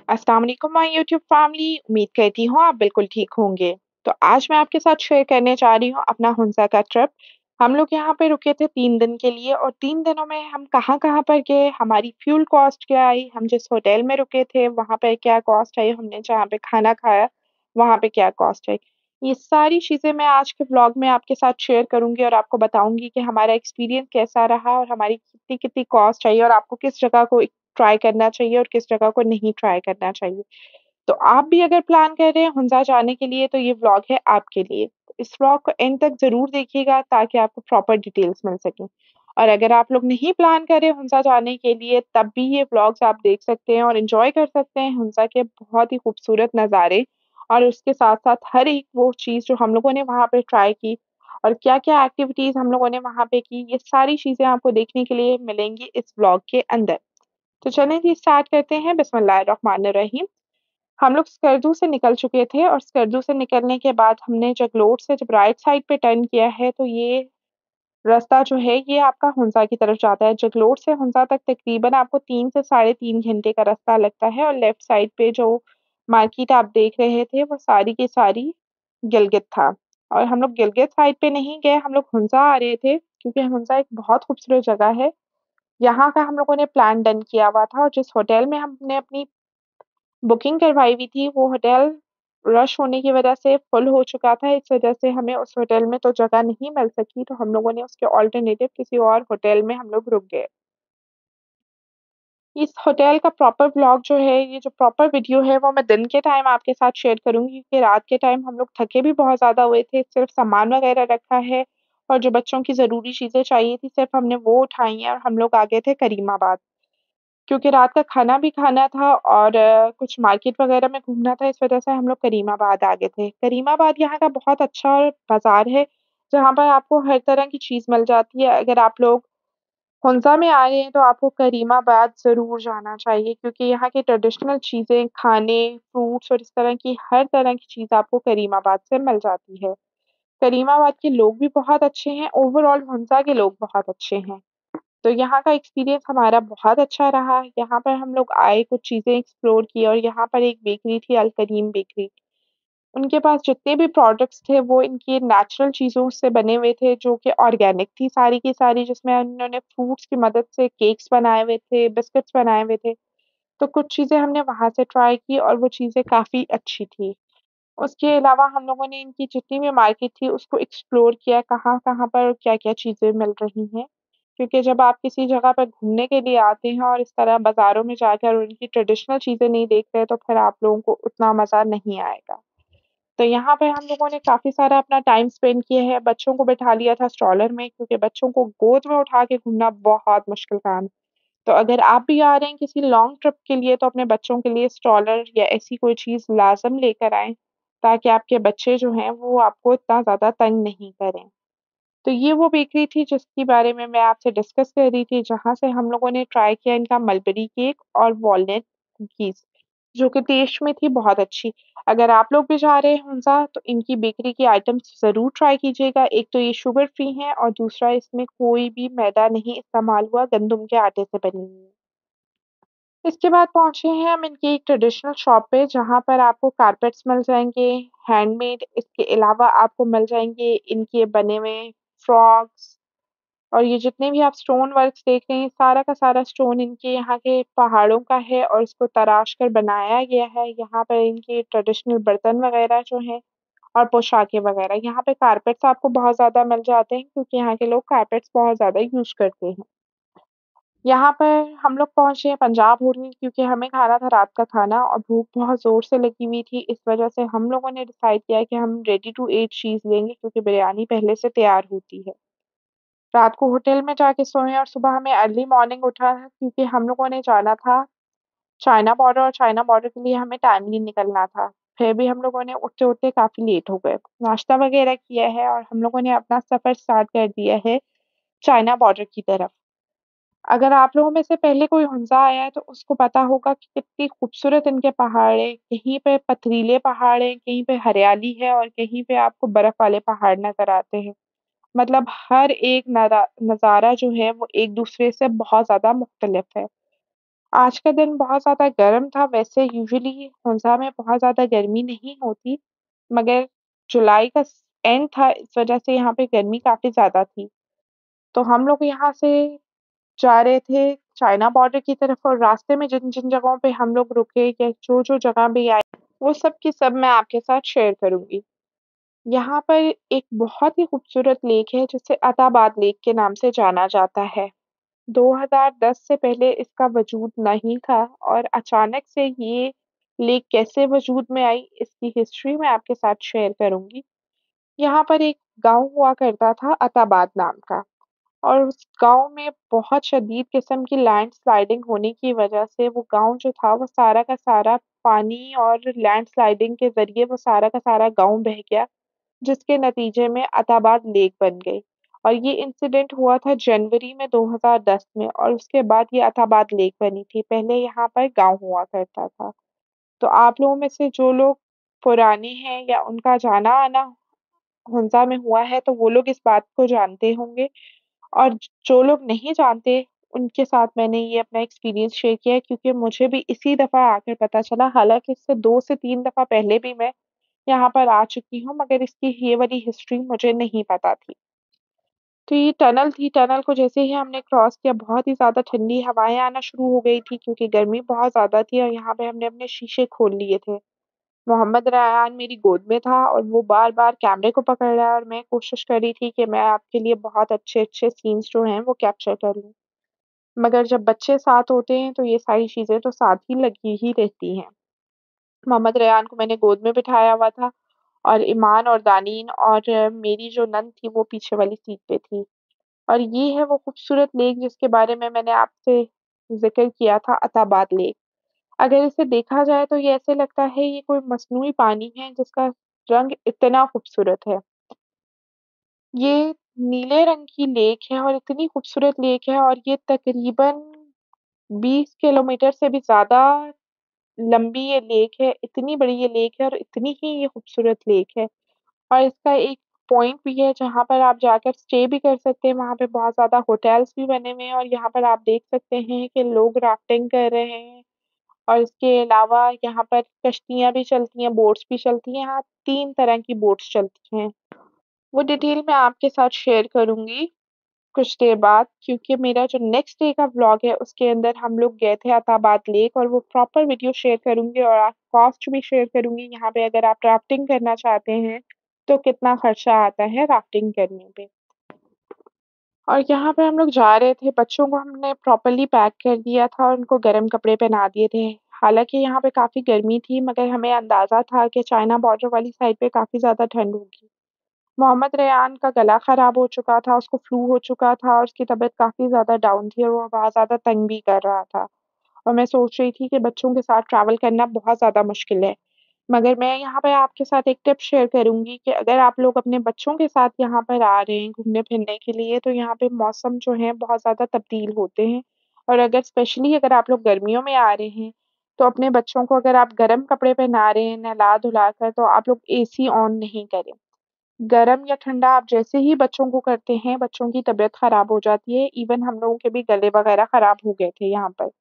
अस्सलाम वालेकुम my YouTube family. उम्मीद करती हूँ आप बिल्कुल ठीक होंगे। तो आज मैं आपके साथ शेयर करने जा रही हूँ अपना हुंज़ा का ट्रिप। हम लोग यहाँ पे रुके थे 3 दिन के लिए और 3 दिनों में हम कहाँ-कहाँ पर गए, हमारी फ्यूल कॉस्ट क्या आई, हम जिस होटल में रुके थे वहाँ पे क्या कॉस्ट आई, हमने जहाँ पे खाना खाया वहाँ पे क्या कॉस्ट आई। ये सारी चीज़ें मैं आज के व्लॉग में आपके साथ शेयर करूँगी और आपको बताऊँगी कि हमारा एक्सपीरियंस कैसा रहा और हमारी कितनी-कितनी कॉस्ट आई और आपको किस जगह को ट्राई करना चाहिए और किस जगह को नहीं ट्राई करना चाहिए। तो आप भी अगर प्लान कर रहे हैं हुंज़ा जाने के लिए तो ये व्लॉग है आपके लिए। इस व्लॉग को एंड तक ज़रूर देखिएगा ताकि आपको प्रॉपर डिटेल्स मिल सकें। और अगर आप लोग नहीं प्लान कर रहे हुंज़ा जाने के लिए तब भी ये व्लॉग्स आप देख सकते हैं और एन्जॉय कर सकते हैं हुंज़ा के बहुत ही खूबसूरत नज़ारे और उसके साथ-साथ हर एक वो चीज़ जो हम लोगों ने वहाँ पे ट्राई की और क्या-क्या एक्टिविटीज़ हम लोगों ने वहाँ पे की, ये सारी चीज़ें आपको देखने के लिए मिलेंगी इस व्लॉग के अंदर। तो चलें जी स्टार्ट करते हैं बिस्मिल्लाहिर्रहमानिर्रहीम। हम लोग स्कर्दू से निकल चुके थे और स्कर्दू से निकलने के बाद हमने जगलोट से जब राइट साइड पे टर्न किया है तो ये रास्ता जो है ये आपका हुंज़ा की तरफ जाता है। जगलोट से हुंज़ा तक तकरीबन आपको 3 से साढ़े 3 घंटे का रास्ता लगता है और लेफ्ट साइड पे जो मार्केट आप देख रहे थे वो सारी की सारी गिलगित था। और हम लोग गिलगित साइड पे नहीं गए, हम लोग हुंज़ा आ रहे थे क्योंकि हुंज़ा एक बहुत खूबसूरत जगह है। यहाँ का हम लोगों ने प्लान डन किया हुआ था और जिस होटल में हमने अपनी बुकिंग करवाई हुई थी, वो होटल रश होने की वजह से फुल हो चुका था। इस वजह से हमें उस होटल में तो जगह नहीं मिल सकी, तो हम लोगों ने उसके अल्टरनेटिव किसी और होटल में हम लोग रुक गए। इस होटल का प्रॉपर व्लॉग जो है, ये जो प्रॉपर वीडियो है, वो मैं दिन के टाइम आपके साथ शेयर करूँगी क्योंकि रात के टाइम हम लोग थके भी बहुत ज़्यादा हुए थे। सिर्फ़ सामान वगैरह रखा है और जो बच्चों की ज़रूरी चीज़ें चाहिए थी, सिर्फ़ हमने वो उठाई हैं और हम लोग आ गए थे करीमाबाद। क्योंकि रात का खाना भी खाना था और कुछ मार्केट वगैरह में घूमना था, इस वजह से हम लोग करीमाबाद आ गए थे। करीमाबाद यहाँ का बहुत अच्छा बाज़ार है, जहाँ पर आपको हर तरह की चीज़ मिल जाती है। अगर आप लोग हुंज़ा में आ रहे हैं, तो आपको करीमाबाद ज़रूर जाना चाहिए क्योंकि यहाँ की ट्रेडिशनल चीज़ें, खाने, फ्रूट्स और इस तरह की हर तरह की चीज़ आपको करीमाबाद से मिल जाती है। करीमाबाद के लोग भी बहुत अच्छे हैं, ओवरऑल हुंज़ा के लोग बहुत अच्छे हैं। तो यहाँ का एक्सपीरियंस हमारा बहुत अच्छा रहा। यहाँ पर हम लोग आए, कुछ चीज़ें एक्सप्लोर की और यहाँ पर एक बेकरी थी अल करीम बेकरी। उनके पास जितने भी प्रोडक्ट्स थे वो इनके नेचुरल चीज़ों से बने हुए थे जो कि ऑर्गेनिक थी सारी की सारी जिसमें उन्होंने फ्रूट्स की मदद से केक्स बनाए हुए थे, बिस्किट्स बनाए हुए थे। तो कुछ चीज़ें हमने वहाँ से ट्राई की और वो चीज़ें काफ़ी अच्छी थी। उसके अलावा हम लोगों ने इनकी जितनी भी मार्केट थी उसको एक्सप्लोर किया, कहाँ-कहाँ पर क्या-क्या चीज़ें मिल रही हैं। क्योंकि जब आप किसी जगह पर घूमने के लिए आते हैं और इस तरह बाज़ारों में जाकर उनकी ट्रेडिशनल चीज़ें नहीं देखते हैं, तो फिर आप लोगों को उतना मज़ा नहीं आएगा। तो यहाँ पे हम लोगों ने काफ़ी सारा अपना टाइम स्पेंड किया है, बच्चों को बिठा लिया था स्ट्रॉलर में क्योंकि बच्चों को गोद में उठा के घूमना बहुत मुश्किल काम है। तो अगर आप भी आ रहे हैं किसी लॉन्ग ट्रिप के लिए तो अपने बच्चों के लिए स्ट्रॉलर या ऐसी कोई चीज़ लाज़िम लेकर आएँ, ताकि आपके बच्चे जो हैं वो आपको इतना ज़्यादा तंग नहीं करें। तो ये वो बेकरी थी जिसके बारे में मैं आपसे डिस्कस कर रही थी, जहाँ से हम लोगों ने ट्राई किया इनका मलबेरी केक और वॉलनट कुकीज़, जो कि टेस्ट में थी बहुत अच्छी। अगर आप लोग भी जा रहे हैं हुंज़ा तो इनकी बेकरी की आइटम्स ज़रूर ट्राई कीजिएगा। एक तो ये शुगर फ्री हैं और दूसरा इसमें कोई भी मैदा नहीं इस्तेमाल हुआ, गंदुम के आटे से बनी हुई है। इसके बाद पहुँचे हैं हम इनकी एक ट्रेडिशनल शॉप पे जहाँ पर आपको कारपेट्स मिल जाएँगे, हैंडमेड इसके अलावा आपको मिल जाएँगे इनके बने हुए फ्रॉक्स और ये जितने भी आप स्टोन वर्क्स देख रहे हैं, सारा का सारा स्टोन इनके यहाँ के पहाड़ों का है और इसको तराश कर बनाया गया है। यहाँ पर इनके ट्रेडिशनल बर्तन वग़ैरह जो हैं और पोशाकें वग़ैरह। यहाँ पे कारपेट्स आपको बहुत ज़्यादा मिल जाते हैं क्योंकि यहाँ के लोग कारपेट्स बहुत ज़्यादा यूज़ करते हैं। यहाँ पर हम लोग पहुँचे पंजाब होटल क्योंकि हमें खाना था रात का खाना और भूख बहुत ज़ोर से लगी हुई थी। इस वज़ह से हम लोगों ने डिसाइड किया कि हम रेडी टू ईट चीज़ लेंगे क्योंकि बिरयानी पहले से तैयार होती है। रात को होटल में जाके सोए और सुबह हमें अर्ली मॉर्निंग उठा क्योंकि हम लोगों ने जाना था चाइना बॉर्डर और चाइना बॉर्डर के लिए हमें टाइमली निकलना था। फिर भी हम लोगों ने उठते-उठते काफ़ी लेट हो गए। नाश्ता वग़ैरह किया है और हम लोगों ने अपना सफ़र स्टार्ट कर दिया है चाइना बॉर्डर की तरफ। अगर आप लोगों में से पहले कोई हुंज़ा आया है तो उसको पता होगा कि कितनी खूबसूरत इनके पहाड़ हैं। कहीं पे पथरीले पहाड़ हैं, कहीं पे हरियाली है और कहीं पे आपको बर्फ़ वाले पहाड़ नज़र आते हैं। मतलब हर एक नज़ारा जो है वो एक-दूसरे से बहुत ज़्यादा मुख्तलिफ है। आज का दिन बहुत ज़्यादा गर्म था, वैसे यूजुअली हुंज़ा में बहुत ज़्यादा गर्मी नहीं होती, मगर जुलाई का एंड था, इस वजह से यहाँ पे गर्मी काफ़ी ज़्यादा थी। तो हम लोग यहाँ से जा रहे थे चाइना बॉर्डर की तरफ और रास्ते में जिन-जिन जगहों पे हम लोग रुके या जो-जो जगह भी आए, वो सब की सब मैं आपके साथ शेयर करूँगी। यहाँ पर एक बहुत ही खूबसूरत लेक है, जिसे अत्ताबाद लेक के नाम से जाना जाता है। 2010 से पहले इसका वजूद नहीं था और अचानक से ये लेक कैसे वजूद में आई, इसकी हिस्ट्री मैं आपके साथ शेयर करूँगी। यहाँ पर एक गाँव हुआ करता था अत्ताबाद नाम का और उस गाँव में बहुत शदीद किस्म की लैंडस्लाइडिंग होने की वजह से वो गाँव जो था वो सारा का सारा पानी और लैंडस्लाइडिंग के ज़रिए वो सारा का सारा गाँव बह गया, जिसके नतीजे में अत्ताबाद लेक बन गई। और ये इंसिडेंट हुआ था जनवरी में 2010 में और उसके बाद ये अत्ताबाद लेक बनी थी। पहले यहाँ पर गाँव हुआ करता था। तो आप लोगों में से जो लोग पुराने हैं या उनका जाना-आना हुंज़ा में हुआ है, तो वो लोग इस बात को जानते होंगे और जो लोग नहीं जानते, उनके साथ मैंने ये अपना एक्सपीरियंस शेयर किया है क्योंकि मुझे भी इसी दफ़ा आकर पता चला, हालाँकि इससे 2 से 3 दफ़ा पहले भी मैं यहाँ पर आ चुकी हूँ, मगर इसकी ये वाली हिस्ट्री मुझे नहीं पता थी। तो ये टनल थी, टनल को जैसे ही हमने क्रॉस किया, बहुत ही ज़्यादा ठंडी हवाएँ आना शुरू हो गई थी क्योंकि गर्मी बहुत ज़्यादा थी और यहाँ पे हमने अपने शीशे खोल लिए थे। मोहम्मद रयान मेरी गोद में था और वो बार-बार कैमरे को पकड़ रहा है और मैं कोशिश कर रही थी कि मैं आपके लिए बहुत अच्छे-अच्छे सीन्स जो हैं, वो कैप्चर कर लूँ। मगर जब बच्चे साथ होते हैं, तो ये सारी चीज़ें तो साथ ही लगी ही रहती हैं। मोहम्मद रेयान को मैंने गोद में बिठाया हुआ था और ईमान और दानीन और मेरी जो नंद थी वो पीछे वाली सीट पे थी। और ये है वो खूबसूरत लेक जिसके बारे में मैंने आपसे ज़िक्र किया था अत्ताबाद लेक। अगर इसे देखा जाए तो ये ऐसे लगता है ये कोई मसनूई पानी है जिसका रंग इतना खूबसूरत है। ये नीले रंग की लेक है और इतनी खूबसूरत लेक है और ये तकरीबन 20 किलोमीटर से भी ज़्यादा लंबी ये लेक है, इतनी बड़ी ये लेक है और इतनी ही ये खूबसूरत लेक है। और इसका एक पॉइंट भी है जहाँ पर आप जाकर स्टे भी कर सकते हैं, वहाँ पे बहुत ज़्यादा होटल्स भी बने हुए हैं और यहाँ पर आप देख सकते हैं कि लोग राफ्टिंग कर रहे हैं और इसके अलावा यहाँ पर कश्तियाँ भी चलती हैं, बोट्स भी चलती हैं, यहाँ 3 तरह की बोट्स चलती हैं। वो डिटेल मैं आपके साथ शेयर करूँगी कुछ देर बाद क्योंकि मेरा जो नेक्स्ट डे का व्लॉग है उसके अंदर हम लोग गए थे अत्ताबाद लेक और वो प्रॉपर वीडियो शेयर करूँगी और कॉस्ट भी शेयर करूँगी यहाँ पे अगर आप राफ्टिंग करना चाहते हैं, तो कितना खर्चा आता है राफ्टिंग करने पे। और यहाँ पे हम लोग जा रहे थे, बच्चों को हमने प्रॉपर्ली पैक कर दिया था और उनको गर्म कपड़े पहना दिए थे। हालाँकि यहाँ पे काफ़ी गर्मी थी मगर हमें अंदाज़ा था कि चाइना बॉर्डर वाली साइड पे काफ़ी ज़्यादा ठंड होगी। मोहम्मद रेयान का गला ख़राब हो चुका था, उसको फ्लू हो चुका था और उसकी तबीयत काफ़ी ज़्यादा डाउन थी और वो बहुत ज़्यादा तंग भी कर रहा था। और मैं सोच रही थी कि बच्चों के साथ ट्रैवल करना बहुत ज़्यादा मुश्किल है। मगर मैं यहाँ पे आपके साथ एक टिप शेयर करूँगी कि अगर आप लोग अपने बच्चों के साथ यहाँ पर आ रहे हैं घूमने-फिरने के लिए, तो यहाँ पे मौसम जो है बहुत ज़्यादा तब्दील होते हैं। और अगर स्पेशली अगर आप लोग गर्मियों में आ रहे हैं, तो अपने बच्चों को अगर आप गर्म कपड़े पहना रहे हैं, नहला-धुला कर, तो आप लोग एसी ऑन नहीं करें। गरम या ठंडा आप जैसे ही बच्चों को करते हैं, बच्चों की तबीयत खराब हो जाती है। इवन हम लोगों के भी गले वगैरह खराब हो गए थे यहाँ पर।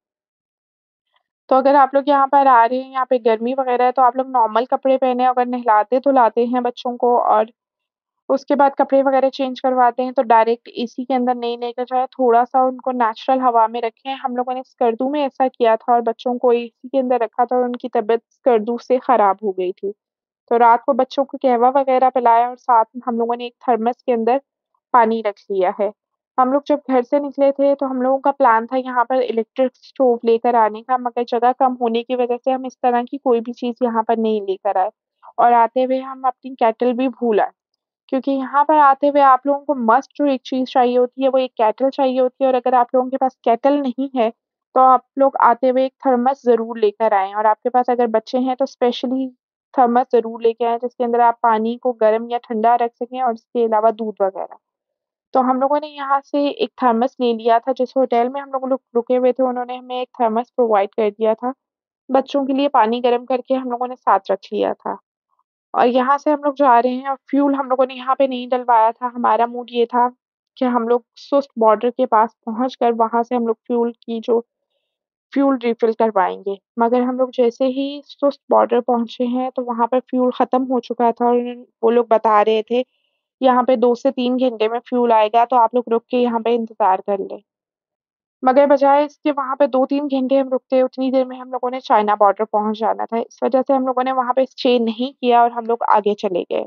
तो अगर आप लोग यहाँ पर आ रहे हैं, यहाँ पे गर्मी वगैरह है, तो आप लोग नॉर्मल कपड़े पहने अगर नहलाते-धुलाते हैं बच्चों को और उसके बाद कपड़े वगैरह चेंज करवाते हैं, तो डायरेक्ट एसी के अंदर नहीं लेकर जाएँ, थोड़ा-सा उनको नेचुरल हवा में रखें। हम लोगों ने स्कर्दू में ऐसा किया था और बच्चों को एसी के अंदर रखा था और उनकी तबीयत स्कर्दू से खराब हो गई थी। तो रात को बच्चों को कहवा वगैरह पिलाया और साथ में हम लोगों ने एक थर्मस के अंदर पानी रख लिया है। हम लोग जब घर से निकले थे तो हम लोगों का प्लान था यहाँ पर इलेक्ट्रिक स्टोव लेकर आने का मगर जगह कम होने की वज़ह से हम इस तरह की कोई भी चीज़ यहाँ पर नहीं लेकर आए और आते हुए हम अपनी केटल भी भूल आए। क्योंकि यहाँ पर आते हुए आप लोगों को मस्ट जो एक चीज़ चाहिए होती है वो एक केटल चाहिए होती है और अगर आप लोगों के पास केटल नहीं है, तो आप लोग आते हुए एक थर्मस ज़रूर लेकर आएँ और आपके पास अगर बच्चे हैं तो स्पेशली थर्मस ज़रूर लेके आएँ जिसके अंदर आप पानी को गर्म या ठंडा रख सकें और इसके अलावा दूध वगैरह। तो हम लोगों ने यहाँ से एक थर्मस ले लिया था, जिस होटल में हम लोग रुके हुए थे उन्होंने हमें एक थर्मस प्रोवाइड कर दिया था। बच्चों के लिए पानी गर्म करके हम लोगों ने साथ रख लिया था। और यहाँ से हम लोग जा रहे हैं और फ्यूल हम लोगों ने यहाँ पे नहीं डलवाया था, हमारा मूड ये था कि हम लोग सुस्त बॉर्डर के पास पहुँच कर वहाँ से हम लोग फ्यूल की जो फ्यूल रिफ़िल करवाएँगे। मगर हम लोग जैसे ही सुस्त बॉर्डर पहुँचे हैं, तो वहाँ पर फ्यूल ख़त्म हो चुका था और वो लोग बता रहे थे, यहाँ पे 2 से 3 घंटे में फ्यूल आएगा, तो आप लोग रुक के यहाँ पे इंतज़ार कर लें। मगर बजाए इसके वहाँ पे 2-3 घंटे हम रुकते, उतनी देर में हम लोगों ने चाइना बॉर्डर पहुँच जाना था। इस वज़ह से हम लोगों ने वहाँ पे स्टे नहीं किया और हम लोग आगे चले गए।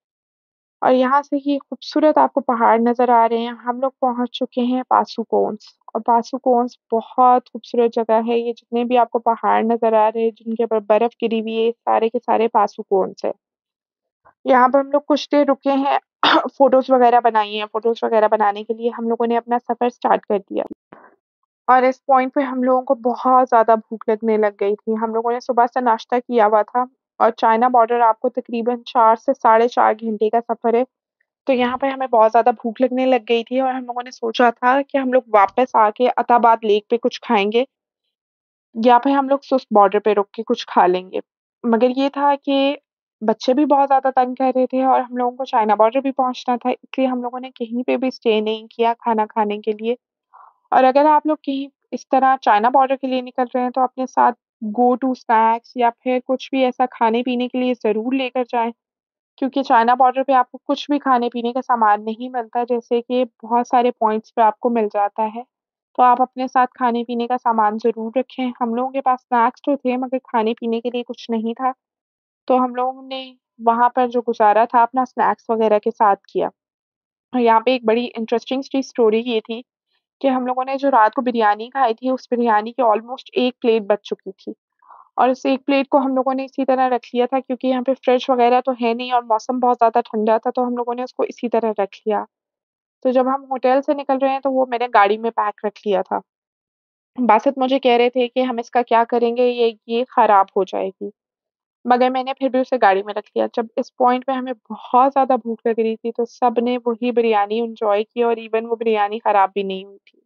और यहाँ से ये खूबसूरत आपको पहाड़ नज़र आ रहे हैं। हम लोग पहुँच चुके हैं पासुकोंस और पासुकोंस बहुत खूबसूरत जगह है। ये जितने भी आपको पहाड़ नज़र आ रहे हैं, जिनके ऊपर बर्फ़ गिरी हुई है, सारे के सारे पासुकोंस हैं। यहाँ पर हम लोग कुछ देर रुके हैं, फ़ोटोज़ वग़ैरह बनाई हैं। फ़ोटोज़ वग़ैरह बनाने के लिए हम लोगों ने अपना सफ़र स्टार्ट कर दिया। और इस पॉइंट पे हम लोगों को बहुत ज़्यादा भूख लगने लग गई थी। हम लोगों ने सुबह से नाश्ता किया हुआ था और चाइना बॉर्डर आपको तकरीबन 4 से साढ़े 4 घंटे का सफ़र है। तो यहाँ पे हमें बहुत ज़्यादा भूख लगने लग गई थी और हम लोगों ने सोचा था कि हम लोग वापस आके अताबाद लेक पे कुछ खाएँगे या फिर हम लोग सुस्त बॉर्डर पे रुक के कुछ खा लेंगे। मगर ये था कि बच्चे भी बहुत ज़्यादा तंग कर रहे थे और हम लोगों को चाइना बॉर्डर भी पहुँचना था, इसलिए हम लोगों ने कहीं पे भी स्टे नहीं किया खाना खाने के लिए। और अगर आप लोग कहीं इस तरह चाइना बॉर्डर के लिए निकल रहे हैं, तो अपने साथ गो टू स्नैक्स या फिर कुछ भी ऐसा खाने-पीने के लिए ज़रूर लेकर जाएँ, क्योंकि चाइना बॉर्डर पे आपको कुछ भी खाने-पीने का सामान नहीं मिलता, जैसे कि बहुत सारे पॉइंट्स पे आपको मिल जाता है। तो आप अपने साथ खाने-पीने का सामान ज़रूर रखें। हम लोगों के पास स्नैक्स तो थे, मगर खाने-पीने के लिए कुछ नहीं था, तो हम लोगों ने वहाँ पर जो गुज़ारा था, अपना स्नैक्स वगैरह के साथ किया। और यहाँ पे एक बड़ी इंटरेस्टिंग सी स्टोरी ये थी कि हम लोगों ने जो रात को बिरयानी खाई थी, उस बिरयानी की ऑलमोस्ट 1 प्लेट बच चुकी थी और उस 1 प्लेट को हम लोगों ने इसी तरह रख लिया था क्योंकि यहाँ पे फ्रिज वगैरह तो है नहीं और मौसम बहुत ज़्यादा ठंडा था, तो हम लोगों ने उसको इसी तरह रख लिया। तो जब हम होटल से निकल रहे हैं, तो वो मैंने गाड़ी में पैक रख लिया था। बासत मुझे कह रहे थे कि हम इसका क्या करेंगे, ये खराब हो जाएगी। मगर मैंने फिर भी उसे गाड़ी में रख लिया। जब इस पॉइंट पे हमें बहुत ज़्यादा भूख लग रही थी, तो सबने वही बिरयानी एन्जॉय की और इवन वो बिरयानी खराब भी नहीं हुई थी।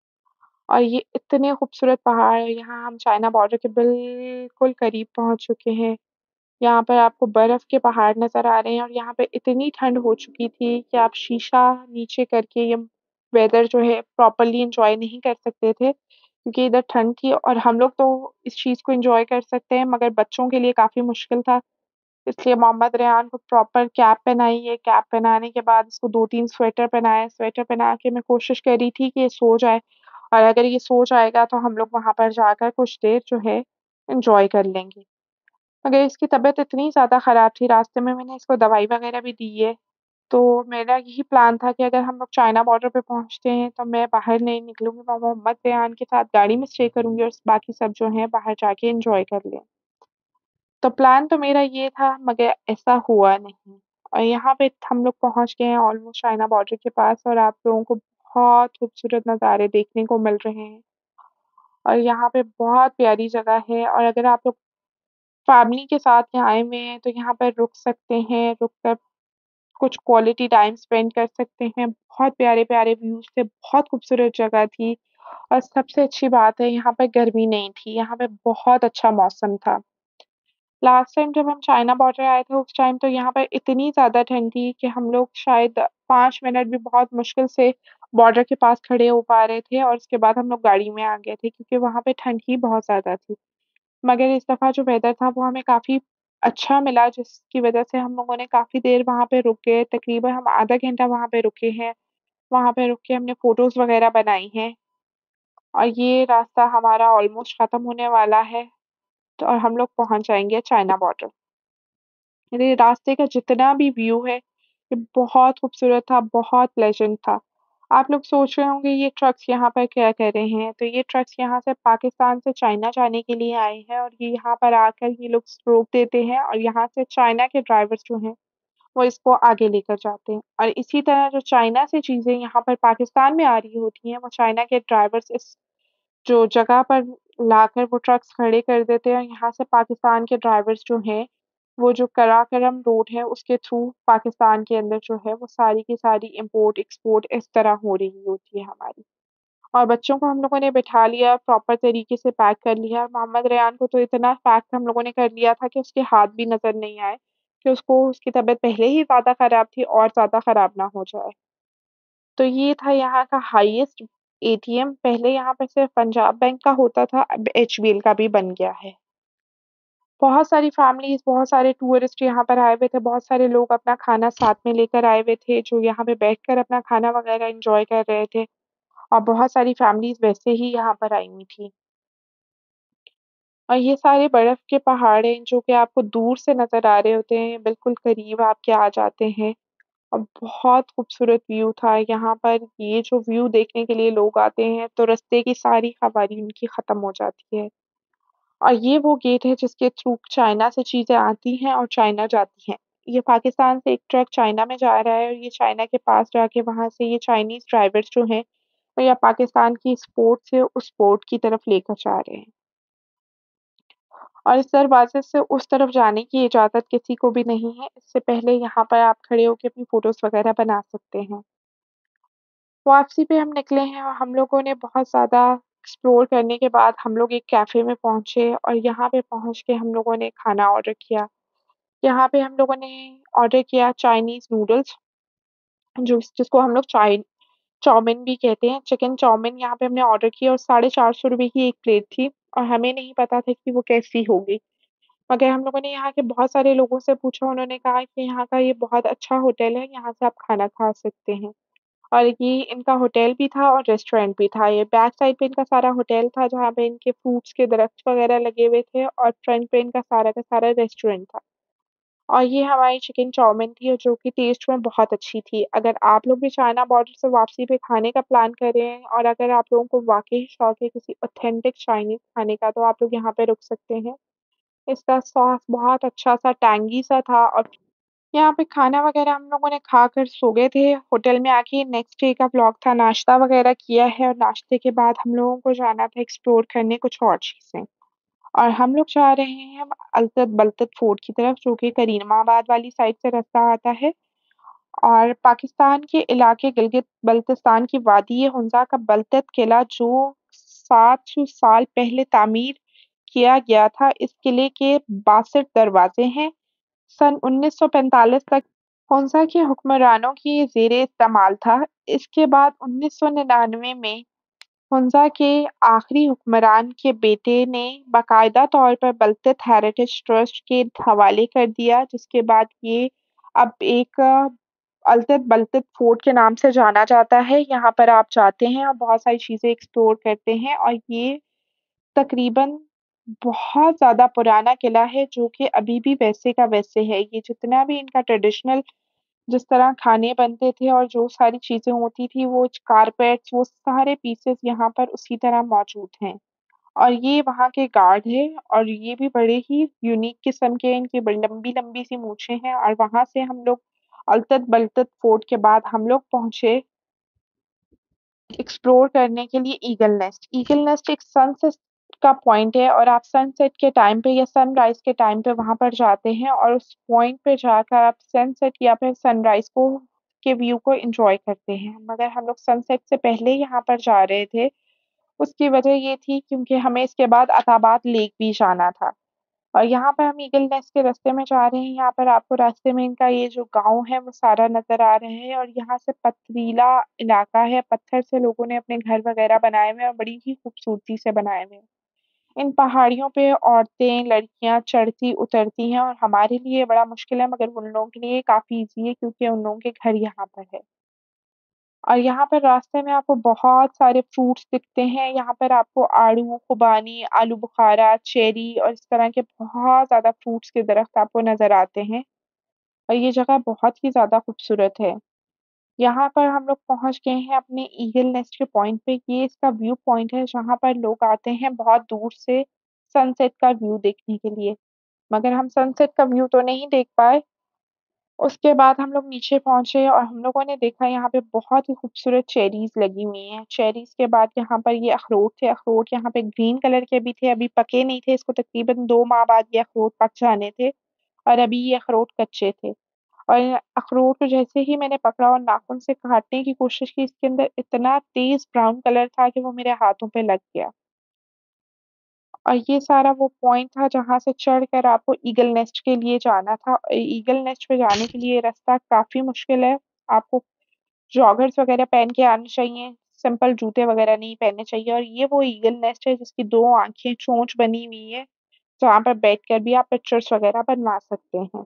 और ये इतने खूबसूरत पहाड़ हैं, यहाँ हम चाइना बॉर्डर के बिल्कुल करीब पहुँच चुके हैं। यहाँ पर आपको बर्फ़ के पहाड़ नज़र आ रहे हैं और यहाँ पे इतनी ठंड हो चुकी थी कि आप शीशा नीचे करके ये वेदर जो है प्रॉपर्ली एन्जॉय नहीं कर सकते थे, क्योंकि इधर ठंड थी और हम लोग तो इस चीज़ को एन्जॉय कर सकते हैं, मगर बच्चों के लिए काफ़ी मुश्किल था। इसलिए मोहम्मद रेहान को प्रॉपर कैप पहनाई है, कैप पहनाने के बाद इसको 2-3 स्वेटर पहनाए, स्वेटर पहना के मैं कोशिश कर रही थी कि ये सो जाए और अगर ये सो जाएगा तो हम लोग वहाँ पर जाकर कुछ देर जो है एन्जॉय कर लेंगे। मगर इसकी तबीयत इतनी ज़्यादा ख़राब थी, रास्ते में मैंने इसको दवाई वग़ैरह भी दी है, तो मेरा यही प्लान था कि अगर हम लोग चाइना बॉर्डर पे पहुँचते हैं, तो मैं बाहर नहीं निकलूँगी, मैं मोहम्मद रेहान के साथ गाड़ी में स्टे करूँगी और बाकी सब जो हैं बाहर जाके एन्जॉय कर लें। तो प्लान तो मेरा ये था मगर ऐसा हुआ नहीं और यहाँ पे हम लोग पहुँच गए हैं ऑलमोस्ट चाइना बॉर्डर के पास और आप लोगों को बहुत खूबसूरत नज़ारे देखने को मिल रहे हैं और यहाँ पे बहुत प्यारी जगह है और अगर आप लोग फैमिली के साथ यहाँ आए हुए हैं, तो यहाँ पर रुक सकते हैं, रुक कर कुछ क्वालिटी टाइम स्पेंड कर सकते हैं। बहुत प्यारे-प्यारे व्यूज़ थे, बहुत खूबसूरत जगह थी और सबसे अच्छी बात है यहाँ पे गर्मी नहीं थी, यहाँ पे बहुत अच्छा मौसम था। लास्ट टाइम जब हम चाइना बॉर्डर आए थे, उस टाइम तो यहाँ पर इतनी ज़्यादा ठंड थी कि हम लोग शायद 5 मिनट भी बहुत मुश्किल से बॉर्डर के पास खड़े हो पा रहे थे और उसके बाद हम लोग गाड़ी में आ गए थे क्योंकि वहाँ पे ठंड ही बहुत ज़्यादा थी। मगर इस दफ़ा जो वेदर था वो हमें काफ़ी अच्छा मिला जिसकी वज़ह से हम लोगों ने काफ़ी देर वहाँ पे रुके, तकरीबन हम आधा घंटा वहाँ पे रुके हैं। वहाँ पे रुक के हमने फ़ोटोज़ वग़ैरह बनाई हैं और ये रास्ता हमारा ऑलमोस्ट ख़त्म होने वाला है, तो और हम लोग पहुँच जाएँगे चाइना बॉर्डर। मेरे रास्ते का जितना भी व्यू है, ये बहुत खूबसूरत था, बहुत प्लेज़ेंट था। आप लोग सोच रहे होंगे ये ट्रक्स यहाँ पर क्या कर रहे हैं? तो ये ट्रक्स यहाँ से पाकिस्तान से चाइना जाने के लिए आए हैं और ये यहाँ पर आकर ये लोग रोक देते हैं और यहाँ से चाइना के ड्राइवर्स जो हैं, वो इसको आगे लेकर जाते हैं। और इसी तरह जो चाइना से चीज़ें यहाँ पर पाकिस्तान में आ रही होती हैं, वो चाइना के ड्राइवर्स इस जो जगह पर लाकर वो ट्रक्स खड़े कर देते हैं और यहाँ से पाकिस्तान के ड्राइवर्स जो हैं, वो जो कराकोरम रोड है उसके थ्रू पाकिस्तान के अंदर जो है वो सारी की सारी इम्पोर्ट-एक्सपोर्ट इस तरह हो रही होती है हमारी। और बच्चों को हम लोगों ने बिठा लिया, प्रॉपर तरीके से पैक कर लिया। मोहम्मद रेयान को तो इतना पैक हम लोगों ने कर लिया था कि उसके हाथ भी नज़र नहीं आए, कि उसको उसकी तबीयत पहले ही ज़्यादा खराब थी और ज़्यादा खराब ना हो जाए। तो ये था यहाँ का हाईएस्ट एटीएम पहले यहाँ पर सिर्फ पंजाब बैंक का होता था, अब एचबीएल का भी बन गया है। बहुत सारी फैमिलीज़, बहुत सारे टूरिस्ट यहाँ पर आए हुए थे, बहुत सारे लोग अपना खाना साथ में लेकर आए हुए थे, जो यहाँ पे बैठकर अपना खाना वगैरह एन्जॉय कर रहे थे और बहुत सारी फैमिलीज़ वैसे ही यहाँ पर आई हुई थी। और ये सारे बर्फ के पहाड़ हैं, जो कि आपको दूर से नज़र आ रहे होते हैं, बिल्कुल करीब आपके आ जाते हैं और बहुत खूबसूरत व्यू था। यहाँ पर ये जो व्यू देखने के लिए लोग आते हैं, तो रास्ते की सारी सवारी उनकी खत्म हो जाती है। और ये वो गेट है जिसके थ्रू चाइना से चीज़ें आती हैं और चाइना जाती हैं। ये पाकिस्तान से एक ट्रक चाइना में जा रहा है और ये चाइना के पास जाके वहाँ से ये चाइनीज़ ड्राइवर्स जो हैं, वो या पाकिस्तान की इस पोर्ट से उस पोर्ट की तरफ लेकर जा रहे हैं। और इस दरवाज़े से उस तरफ जाने की इजाज़त किसी को भी नहीं है। इससे पहले यहाँ पर आप खड़े होके अपनी फ़ोटोज़ वग़ैरह बना सकते हैं। वापसी पे हम निकले हैं और हम लोगों ने बहुत ज़्यादा एक्सप्लोर करने के बाद हम लोग एक कैफ़े में पहुँचे और यहाँ पे पहुँच के हम लोगों ने खाना ऑर्डर किया। यहाँ पे हम लोगों ने ऑर्डर किया चाइनीज़ नूडल्स जिसको हम लोग चाउमीन भी कहते हैं। चिकन चाउमीन यहाँ पे हमने ऑर्डर किया और ₹450 की एक प्लेट थी और हमें नहीं पता था कि वो कैसी होगी। मगर हम लोगों ने यहाँ के बहुत सारे लोगों से पूछा, उन्होंने कहा कि यहाँ का ये बहुत अच्छा होटल है, यहाँ से आप खाना खा सकते हैं। और ये इनका होटल भी था और रेस्टोरेंट भी था। ये बैक साइड पे इनका सारा होटल था, जहाँ पे इनके फ्रूट्स के दरख्त वगैरह लगे हुए थे और फ्रंट पे इनका सारा का सारा रेस्टोरेंट था। और ये हमारी चिकन चाउमीन थी और जो कि टेस्ट में बहुत अच्छी थी। अगर आप लोग भी चाइना बॉर्डर से वापसी पे खाने का प्लान कर रहे हैं और अगर आप लोगों को वाक़ई शौक है किसी ऑथेंटिक चाइनीज़ खाने का, तो आप लोग यहाँ पे रुक सकते हैं। इसका सॉस बहुत अच्छा-सा टैंगी सा था और यहाँ पे खाना वग़ैरह हम लोगों ने खाकर सो गए थे। होटल में आके नेक्स्ट डे का व्लॉग था, नाश्ता वग़ैरह किया है और नाश्ते के बाद हम लोगों को जाना था एक्सप्लोर करने कुछ और चीज़ें। और हम लोग जा रहे हैं अब अल्तत बलतत फोर्ट की तरफ, जो कि करीमाबाद वाली साइड से रास्ता आता है और पाकिस्तान के इलाके गिलगित-बल्तिस्तान की वादी-ए-हुज़ा का बलतत किला जो 700 साल पहले तामीर किया गया था। इस किले के 62 दरवाज़े हैं। सन 1945 तक हुँज़ा के हुक्मरानों की ज़ेर-ए-इस्तेमाल था। इसके बाद 1999 में हुँज़ा के आखिरी हुक्मरान के बेटे ने बाकायदा तौर पर बलतत हेरिटेज ट्रस्ट के हवाले कर दिया, जिसके बाद ये अब एक अल्तत बलतत फोर्ट के नाम से जाना जाता है। यहाँ पर आप जाते हैं और बहुत सारी चीज़ें एक्सप्लोर करते हैं और ये तकरीबन बहुत ज़्यादा पुराना किला है, जो कि अभी भी वैसे का वैसे है। ये जितना भी इनका ट्रेडिशनल जिस तरह खाने बनते थे और जो सारी चीज़ें होती थी, वो कारपेट्स, वो सारे पीसेस यहाँ पर उसी तरह मौजूद हैं। और ये वहाँ के गार्ड हैं और ये भी बड़े ही यूनिक किस्म के इनकी बड़ी लंबी-लंबी सी मूँछें हैं और वहाँ से हम लोग अल्तत-बलतत फोर्ट के बाद हम लोग पहुँचे एक्सप्लोर करने के लिए ईगल नेस्ट। ईगल नेस्ट एक सनसेट का पॉइंट है और आप सनसेट के टाइम पे या सनराइज़ के टाइम पे वहाँ पर जाते हैं और उस पॉइंट पे जाकर आप सनसेट या फिर सनराइज़ को के व्यू को एन्जॉय करते हैं। मगर हम लोग सनसेट से पहले यहाँ पर जा रहे थे, उसकी वजह ये थी क्योंकि हमें इसके बाद अताबाद लेक भी जाना था। और यहाँ पर हम ईगल नेस्ट के रास्ते में जा रहे हैं, यहाँ पर आपको रास्ते में इनका ये जो गाँव है वो सारा नज़र आ रहा है और यहाँ से पथरीला इलाका है, पत्थर से लोगों ने अपने घर वग़ैरह बनाए हुए हैं और बड़ी ही खूबसूरती से बनाए हुए हैं। इन पहाड़ियों पे औरतें, लड़कियाँ चढ़ती-उतरती हैं और हमारे लिए बड़ा मुश्किल है मगर उन लोगों के लिए काफ़ी ईज़ी है क्योंकि उन लोगों के घर यहाँ पर है। और यहाँ पर रास्ते में आपको बहुत सारे फ्रूट्स दिखते हैं, यहाँ पर आपको आड़ू, खुबानी, आलू बुखारा, चेरी और इस तरह के बहुत ज़्यादा फ्रूट्स के दरख्त आपको नज़र आते हैं और ये जगह बहुत ही ज़्यादा खूबसूरत है। यहाँ पर हम लोग पहुँच गए हैं अपने ईगल नेस्ट के पॉइंट पे, ये इसका व्यू पॉइंट है जहाँ पर लोग आते हैं बहुत दूर से सनसेट का व्यू देखने के लिए। मगर हम सनसेट का व्यू तो नहीं देख पाए उसके बाद हम लोग नीचे पहुँचे और हम लोगों ने देखा यहाँ पे बहुत ही खूबसूरत चेरीज़ लगी हुई हैं। चेरीज़ के बाद यहाँ पर ये अखरोट थे, अखरोट यहाँ पे ग्रीन कलर के भी थे, अभी पके नहीं थे, इसको तकरीबन 2 माह बाद ये अखरोट पक जाने थे और अभी ये अखरोट कच्चे थे। और अखरोट को जैसे ही मैंने पकड़ा और नाखून से काटने की कोशिश की, इसके अंदर इतना तेज़ ब्राउन कलर था कि वो मेरे हाथों पे लग गया। और ये सारा वो पॉइंट था जहाँ से चढ़कर आपको ईगल नेस्ट के लिए जाना था। ईगल नेस्ट पे जाने के लिए रास्ता काफ़ी मुश्किल है। आपको जॉगर्स वग़ैरह पहन के आने चाहिए, सिंपल जूते वगैरह नहीं पहनने चाहिए और ये वो ईगल नेस्ट है जिसकी 2 आँखें, चोंच बनी हुई है, जहाँ पर बैठकर भी आप पिक्चर्स वगैरह बनवा सकते हैं।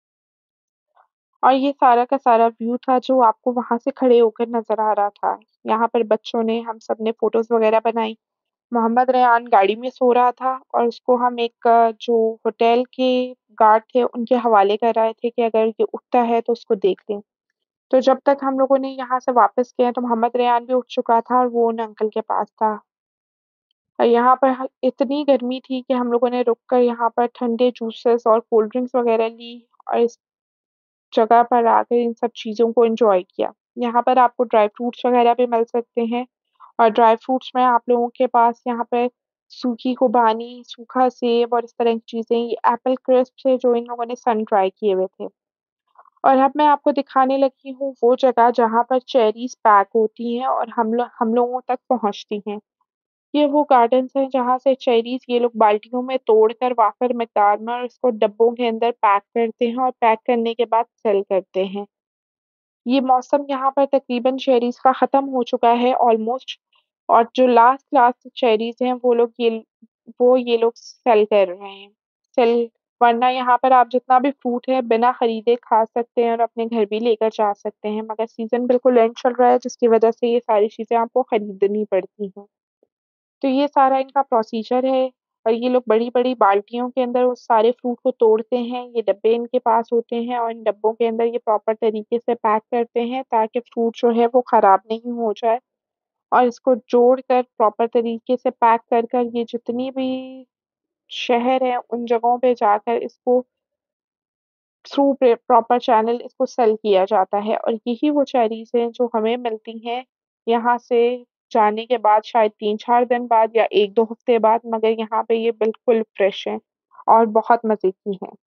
और ये सारा का सारा व्यू था जो आपको वहाँ से खड़े होकर नज़र आ रहा था। यहाँ पर बच्चों ने, हम सब ने फ़ोटोज़ वगैरह बनाई। मोहम्मद रेहान गाड़ी में सो रहा था और उसको हम एक जो होटल के गार्ड थे उनके हवाले कर रहे थे कि अगर ये उठता है तो उसको देख लें। तो जब तक हम लोगों ने यहाँ से वापस किया तो मोहम्मद रेहान भी उठ चुका था और वो उन अंकल के पास था। और यहाँ पर इतनी गर्मी थी कि हम लोगों ने रुक कर यहाँ पर ठंडे जूसेस और कोल्ड ड्रिंक्स वगैरह ली और इस जगह पर आकर इन सब चीज़ों को एन्जॉय किया। यहाँ पर आपको ड्राई फ्रूट्स वगैरह भी मिल सकते हैं और ड्राई फ्रूट्स में आप लोगों के पास यहाँ पे सूखी खुबानी, सूखा सेब और इस तरह की चीज़ें, ये एप्पल क्रिस्प्स है जो इन लोगों ने सन ड्राई किए हुए थे। और अब मैं आपको दिखाने लगी हूँ वो जगह जहाँ पर चेरीज़ पैक होती हैं और हम लोगों तक पहुँचती हैं। ये वो गार्डन्स हैं जहाँ से चेरीज़ ये लोग बाल्टियों में तोड़कर वाफ़र मिक़दार में और इसको डब्बों के अंदर पैक करते हैं और पैक करने के बाद सेल करते हैं। ये मौसम यहाँ पर तकरीबन चेरीज़ का ख़त्म हो चुका है ऑलमोस्ट और जो लास्ट लास्ट चेरीज़ हैं वो ये लोग सेल कर रहे हैं। सेल वरना यहाँ पर आप जितना भी फ्रूट है बिना खरीदे खा सकते हैं और अपने घर भी लेकर जा सकते हैं, मगर सीज़न बिल्कुल एंड चल रहा है जिसकी वज़ह से ये सारी चीज़ें आपको खरीदनी पड़ती हैं। तो ये सारा इनका प्रोसीजर है और ये लोग बड़ी-बड़ी बाल्टियों के अंदर उस सारे फ्रूट को तोड़ते हैं, ये डब्बे इनके पास होते हैं और इन डब्बों के अंदर ये प्रॉपर तरीके से पैक करते हैं ताकि फ्रूट जो है वो खराब नहीं हो जाए और इसको जोड़कर प्रॉपर तरीके से पैक कर ये जितनी भी शहर हैं उन जगहों पे जाकर इसको थ्रू प्रॉपर चैनल इसको सेल किया जाता है और यही वो चेरीज़ हैं जो हमें मिलती हैं यहाँ से जाने के बाद शायद 3-4 दिन बाद या 1-2 हफ्ते बाद, मगर यहाँ पे ये बिल्कुल फ्रेश हैं और बहुत मज़े की हैं।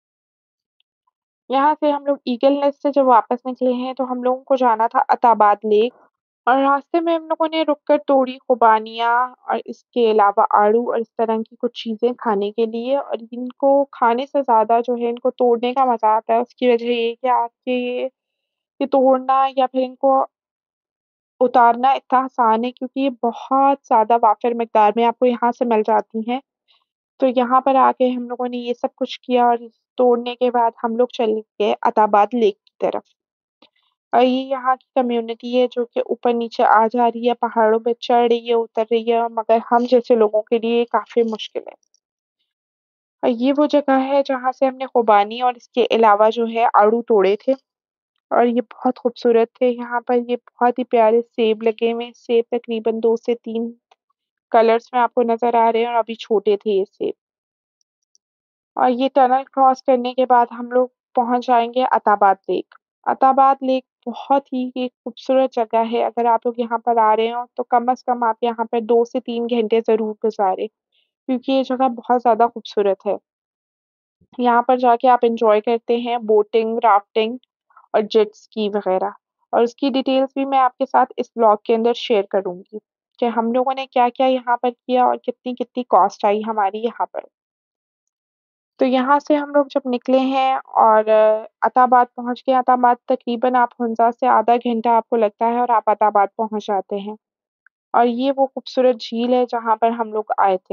यहाँ से हम लोग ईगल नेस्ट से जब वापस निकले हैं तो हम लोगों को जाना था अताबाद लेक और रास्ते में हम लोगों ने रुक कर तोड़ी खुबानियाँ और इसके अलावा आड़ू और इस तरह की कुछ चीज़ें खाने के लिए और इनको खाने से ज़्यादा जो है इनको तोड़ने का मज़ा आता है। उसकी वजह ये है कि आपके ये तोड़ना या फिर इनको उतारना इतना आसान है क्योंकि ये बहुत ज़्यादा वाफ़िर मिक़दार में आपको यहाँ से मिल जाती हैं। तो यहाँ पर आके हम लोगों ने ये सब कुछ किया और तोड़ने के बाद हम लोग चले गए अताबाद लेक की तरफ। और ये यहाँ की कम्युनिटी है जो कि ऊपर-नीचे आ जा रही है, पहाड़ों पे चढ़ रही है, उतर रही है, मगर हम जैसे लोगों के लिए काफ़ी मुश्किल है। और ये वो जगह है जहाँ से हमने खुबानी और इसके अलावा जो है आड़ू तोड़े थे और ये बहुत खूबसूरत थे। यहाँ पर ये बहुत ही प्यारे सेब लगे हुए हैं, सेब तकरीबन 2 से 3 कलर्स में आपको नज़र आ रहे हैं और अभी छोटे थे ये सेब। और ये टनल क्रॉस करने के बाद हम लोग पहुँच जाएँगे अताबाद लेक। अताबाद लेक बहुत ही एक खूबसूरत जगह है, अगर आप लोग यहाँ पर आ रहे हो तो कम से कम आप यहाँ पर 2 से 3 घंटे ज़रूर गुज़ारें, क्योंकि ये जगह बहुत ज़्यादा खूबसूरत है। यहाँ पर जाके आप एन्जॉय करते हैं बोटिंग, राफ्टिंग और जेट स्की वग़ैरह और उसकी डिटेल्स भी मैं आपके साथ इस ब्लॉग के अंदर शेयर करूँगी, कि हम लोगों ने क्या-क्या यहाँ पर किया और कितनी-कितनी कॉस्ट आई हमारी यहाँ पर। तो यहाँ से हम लोग जब निकले हैं और अताबाद पहुँच गए, अताबाद तकरीबन आप हुंज़ा से आधा घंटा आपको लगता है और आप अताबाद पहुँच जाते हैं। और ये वो खूबसूरत झील है जहाँ पर हम लोग आए थे।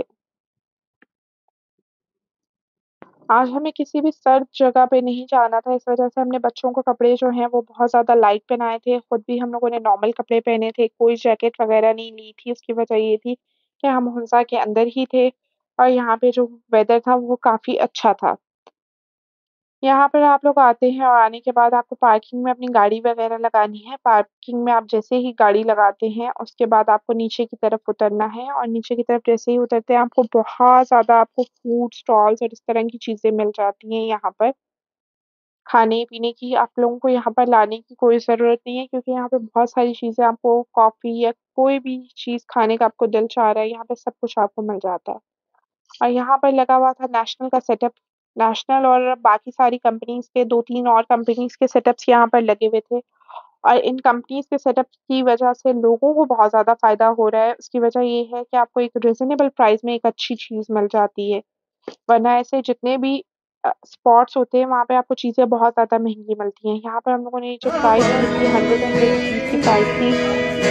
आज हमें किसी भी सर्द जगह पे नहीं जाना था, इस वज़ह से हमने बच्चों को कपड़े जो हैं वो बहुत ज़्यादा लाइट पहनाए थे, खुद भी हम लोगों ने नॉर्मल कपड़े पहने थे, कोई जैकेट वग़ैरह नहीं ली थी, उसकी वजह ये थी कि हम हुंज़ा के अंदर ही थे और यहाँ पे जो वेदर था वो काफ़ी अच्छा था। यहाँ पर आप लोग आते हैं और आने के बाद आपको पार्किंग में अपनी गाड़ी वग़ैरह लगानी है। पार्किंग में आप जैसे ही गाड़ी लगाते हैं, उसके बाद आपको नीचे की तरफ उतरना है और नीचे की तरफ जैसे ही उतरते हैं, आपको बहुत ज़्यादा आपको फूड स्टॉल्स और इस तरह की चीज़ें मिल जाती हैं यहाँ पर। खाने-पीने की आप लोगों को यहाँ पर लाने की कोई ज़रूरत नहीं है क्योंकि यहाँ पे बहुत सारी चीज़ें आपको कॉफ़ी या कोई भी चीज़ खाने का आपको दिल चाह रहा है, यहाँ पे सब कुछ आपको मिल जाता है। और यहाँ पर लगा हुआ था नेशनल का सेटअप, नेशनल और बाकी सारी कंपनीज़ के 2-3 और कंपनीज़ के सेटअप्स यहाँ पर लगे हुए थे और इन कंपनीज़ के सेटअप की वजह से लोगों को बहुत ज़्यादा फ़ायदा हो रहा है। उसकी वजह ये है कि आपको एक रीज़नेबल प्राइस में एक अच्छी चीज़ मिल जाती है। वरना ऐसे जितने भी स्पॉट्स होते हैं, वहाँ पे आपको चीज़ें बहुत ज़्यादा महँगी मिलती हैं। यहाँ पर हम लोगों ने जो प्राइस ली थी 100 रुपीज़ की प्राइस थी।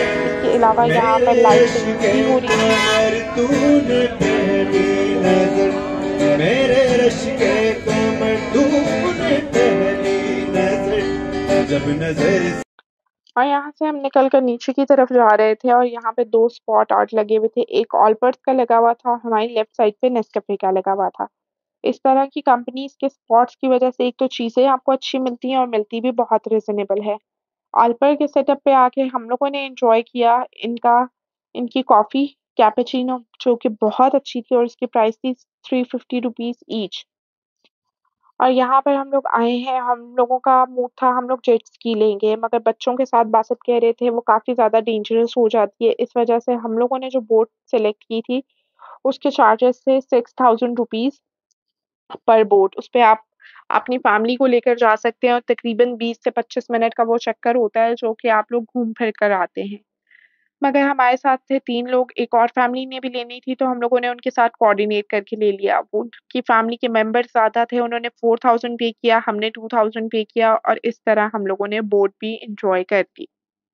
इसके अलावा यहाँ पर मेरे लाइव सिंगिंग इश्क़ भी हो रही थी। कमर तूने पहली नजर, मेरे इश्क़ कमर तूने पहली नजर, जब नजर। और यहाँ से हम निकल कर नीचे की तरफ जा रहे थे और यहाँ पे 2 स्पॉट आर्ट लगे हुए थे। एक ऑलपर्स का लगा हुआ था और हमारी लेफ्ट साइड पे नेस्कैफे का लगा हुआ था। इस तरह की कंपनीज़ के स्पॉट्स की वजह से एक तो चीज़ें आपको अच्छी मिलती हैं और मिलती भी बहुत रीज़नेबल है। ऑलपर के सेटअप पे आके हम लोगों ने एन्जॉय किया इनकी कॉफ़ी कैपुचिनो जो कि बहुत अच्छी थी और इसकी प्राइस थी ₹350 ईच। और यहाँ पर हम लोग आए हैं, हम लोगों का मूड था हम लोग जेट स्की लेंगे, मगर बच्चों के साथ बासत कह रहे थे वो काफ़ी ज़्यादा डेंजरस हो जाती है। इस वजह से हम लोगों ने जो बोट सेलेक्ट की थी, उसके चार्जेस थे ₹6000 पर बोट। उसपे आप अपनी फैमिली को लेकर जा सकते हैं और तकरीबन 20 से 25 मिनट का वो चक्कर होता है, जो कि आप लोग घूम फिर कर आते हैं। मगर हमारे साथ थे 3 लोग, एक और फैमिली ने भी लेनी थी, तो हम लोगों ने उनके साथ कोऑर्डिनेट करके ले लिया। वो उनकी फैमिली के मेंबर ज़्यादा थे, उन्होंने 4000 पे किया, हमने 2000 पे किया और इस तरह हम लोगों ने बोट भी एन्जॉय कर ली।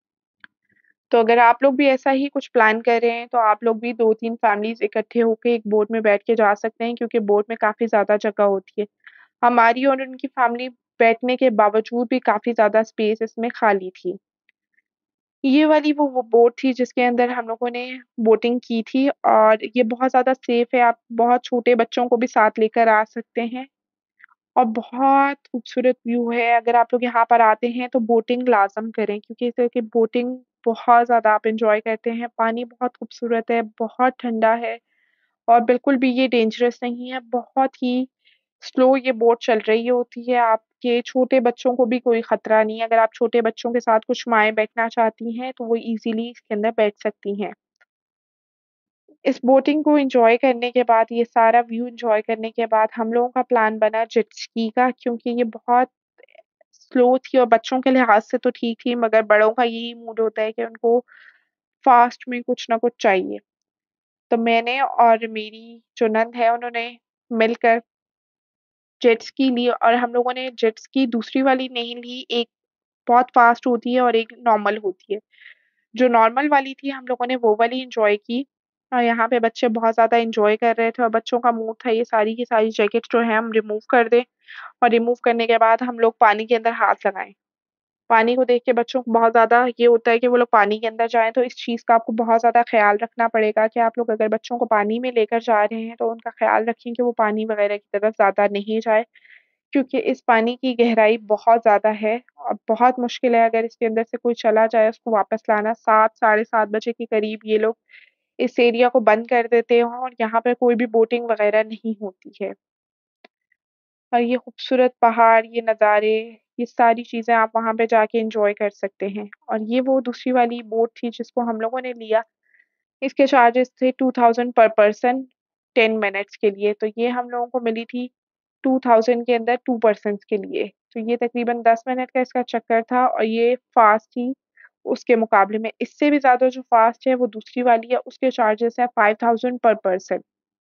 तो अगर आप लोग भी ऐसा ही कुछ प्लान कर रहे हैं, तो आप लोग भी 2-3 फैमिलीज़ इकट्ठे होके एक बोट में बैठ के जा सकते हैं, क्योंकि बोट में काफ़ी ज़्यादा जगह होती है। हमारी और उनकी फैमिली बैठने के बावजूद भी काफ़ी ज़्यादा स्पेस इसमें खाली थी। ये वाली वो बोट थी जिसके अंदर हम लोगों ने बोटिंग की थी और ये बहुत ज़्यादा सेफ है, आप बहुत छोटे बच्चों को भी साथ लेकर आ सकते हैं और बहुत खूबसूरत व्यू है। अगर आप लोग यहाँ पर आते हैं तो बोटिंग लाज़म करें क्योंकि इस तरह की बोटिंग बहुत ज़्यादा आप एन्जॉय करते हैं। पानी बहुत खूबसूरत है, बहुत ठंडा है और बिल्कुल भी ये डेंजरस नहीं है, बहुत ही स्लो ये बोट चल रही होती है, आपके छोटे बच्चों को भी कोई खतरा नहीं है, अगर आप छोटे बच्चों के साथ कुछ माएँ बैठना चाहती हैं, तो वो ईज़िली इसके अंदर बैठ सकती हैं। इस बोटिंग को एन्जॉय करने के बाद, ये सारा व्यू एन्जॉय करने के बाद हम लोगों का प्लान बना जेट स्की का क्योंकि ये बहुत स्लो थी और बच्चों के लिहाज़ से तो ठीक थी, मगर बड़ों का यही मूड होता है कि उनको फ़ास्ट में कुछ ना कुछ चाहिए। तो मैंने और मेरी जो नंद है, उन्होंने मिलकर जेट स्की ली और हम लोगों ने जेट स्की दूसरी वाली नहीं ली, एक बहुत फ़ास्ट होती है और एक नॉर्मल होती है। जो नॉर्मल वाली थी हम लोगों ने वो वाली एन्जॉय की और यहाँ पे बच्चे बहुत ज़्यादा एन्जॉय कर रहे थे और बच्चों का मूड था ये सारी की सारी जैकेट जो है हम रिमूव कर दें और रिमूव करने के बाद हम लोग पानी के अंदर हाथ लगाएँ। पानी को देख के बच्चों को बहुत ज़्यादा ये होता है कि वो लोग पानी के अंदर जाएँ, तो इस चीज़ का आपको बहुत ज़्यादा ख़्याल रखना पड़ेगा कि आप लोग अगर बच्चों को पानी में लेकर जा रहे हैं, तो उनका ख़्याल रखें कि वो पानी वग़ैरह की तरफ ज़्यादा नहीं जाए, क्योंकि इस पानी की गहराई बहुत ज़्यादा है और बहुत मुश्किल है अगर इसके अंदर से कोई चला जाए, उसको वापस लाना। 7 साढ़े 7 बजे के करीब ये लोग इस एरिया को बंद कर देते हैं और यहाँ पे कोई भी बोटिंग वग़ैरह नहीं होती है। और ये खूबसूरत पहाड़, ये नज़ारे, ये सारी चीज़ें आप वहाँ पे जाके एन्जॉय कर सकते हैं। और ये वो दूसरी वाली बोट थी जिसको हम लोगों ने लिया, इसके चार्जेस थे 2000 पर पर्सन 10 मिनट्स के लिए, तो ये हम लोगों को मिली थी 2000 के अंदर 2 पर्सन्स के लिए। तो ये तकरीबन 10 मिनट का इसका चक्कर था और ये फ़ास्ट थी उसके मुकाबले में। इससे भी ज़्यादा जो फ़ास्ट है वो दूसरी वाली है, उसके चार्जेस हैं 5000 पर पर्सन।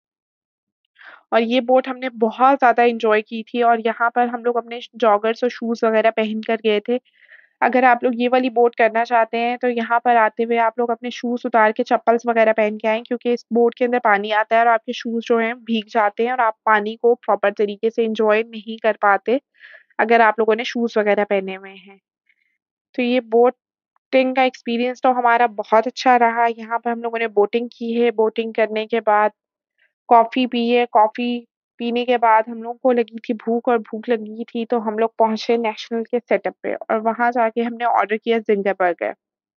और ये बोट हमने बहुत ज़्यादा एन्जॉय की थी और यहाँ पर हम लोग अपने जॉगर्स और शूज़ वग़ैरह पहन कर गए थे। अगर आप लोग ये वाली बोट करना चाहते हैं, तो यहाँ पर आते हुए आप लोग अपने शूज़ उतार के चप्पल्स वग़ैरह पहन के आएँ क्योंकि इस बोट के अंदर पानी आता है और आपके शूज़ जो हैं भीग जाते हैं और आप पानी को प्रॉपर तरीके से एन्जॉय नहीं कर पाते, अगर आप लोगों ने शूज़ वग़ैरह पहने हुए हैं। तो ये बोटिंग का एक्सपीरियंस तो हमारा बहुत अच्छा रहा। यहाँ पे हम लोगों ने बोटिंग की है, बोटिंग करने के बाद कॉफ़ी पी है, कॉफ़ी पीने के बाद हम लोग को लगी थी भूख और भूख लगी थी तो हम लोग पहुँचे नेशनल के सेटअप पे और वहाँ जाके हमने ऑर्डर किया ज़िंगर बर्गर।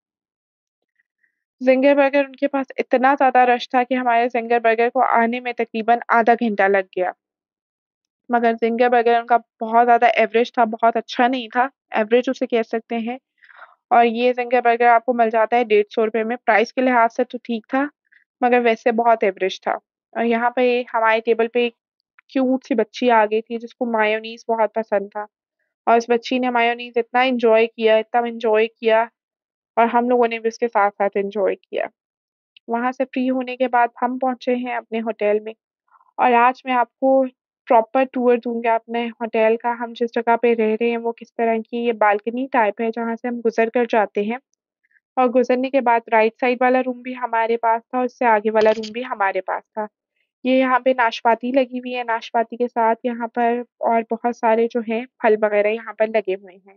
ज़िंगर बर्गर उनके पास इतना ज़्यादा रश था कि हमारे ज़िंगर बर्गर को आने में तकरीबन आधा घंटा लग गया। मगर ज़िंगर बर्गर उनका बहुत ज़्यादा एवरेज था, बहुत अच्छा नहीं था, एवरेज उसे कह सकते हैं और ये ज़िंगर बर्गर आपको मिल जाता है ₹150 में, प्राइस के लिहाज़ से तो ठीक था, मगर वैसे बहुत एवरेज था। और यहाँ पे हमारे टेबल पे एक क्यूट सी बच्ची आ गई थी जिसको मायोनीज़ बहुत पसंद था और उस बच्ची ने मायोनीज़ इतना एन्जॉय किया और हम लोगों ने भी उसके साथ-साथ एन्जॉय किया। वहाँ से फ्री होने के बाद हम पहुँचे हैं अपने होटल में और आज मैं आपको प्रॉपर टूर दूँगा अपने होटल का। हम जिस जगह पे रह रहे हैं वो किस तरह की ये बालकनी टाइप है जहाँ से हम गुज़र कर जाते हैं। और गुज़रने के बाद राइट साइड वाला रूम भी हमारे पास था और उससे आगे वाला रूम भी हमारे पास था। ये यहाँ पे नाशपाती लगी हुई है, नाशपाती के साथ यहाँ पर और बहुत सारे जो हैं फल वग़ैरह यहाँ पर लगे हुए हैं।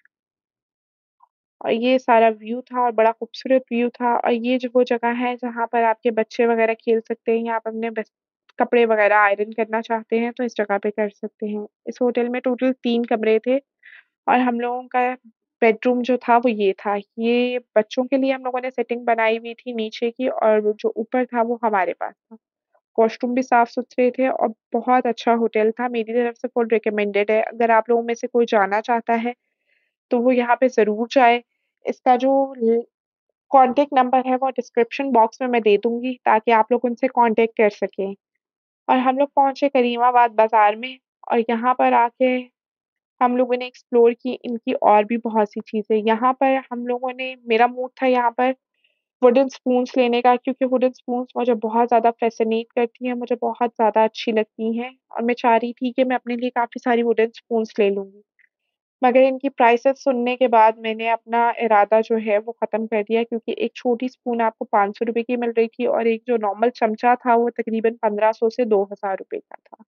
और ये सारा व्यू था और बड़ा खूबसूरत व्यू था और ये जो वो जगह है जहाँ पर आपके बच्चे वग़ैरह खेल सकते हैं या आप अपने बस कपड़े वग़ैरह आयरन करना चाहते हैं तो इस जगह पे कर सकते हैं। इस होटल में टोटल 3 कमरे थे और हम लोगों का बेडरूम जो था वो ये था। ये बच्चों के लिए हम लोगों ने सेटिंग बनाई हुई थी नीचे की और वो जो ऊपर था वो हमारे पास था। वॉशरूम भी साफ-सुथरे थे और बहुत अच्छा होटल था। मेरी तरफ से फुल रिकमेंडेड है। अगर आप लोगों में से कोई जाना चाहता है तो वो यहाँ पे ज़रूर जाए। इसका जो ल कॉन्टैक्ट नंबर है वो डिस्क्रिप्शन बॉक्स में मैं दे दूँगी ताकि आप लोग उनसे कॉन्टैक्ट कर सकें। और हम लोग पहुँचे करीमाबाद बाज़ार में और यहाँ पर आके हम लोगों ने एक्सप्लोर की इनकी और भी बहुत सी चीज़ें। यहाँ पर हम लोगों ने मेरा मूड था यहाँ पर वुडन स्पून्स लेने का क्योंकि वुडन स्पून्स मुझे बहुत ज़्यादा फ़ैसिनेट करती हैं, मुझे बहुत ज़्यादा अच्छी लगती हैं और मैं चाह रही थी कि मैं अपने लिए काफ़ी सारी वुडन स्पून्स ले लूँगी। मगर इनकी प्राइसेज़ सुनने के बाद मैंने अपना इरादा जो है वो ख़त्म कर दिया क्योंकि एक छोटी स्पून आपको ₹500 की मिल रही थी और एक जो नॉर्मल चमचा था वो तकरीबन 1500 से ₹2000 का था।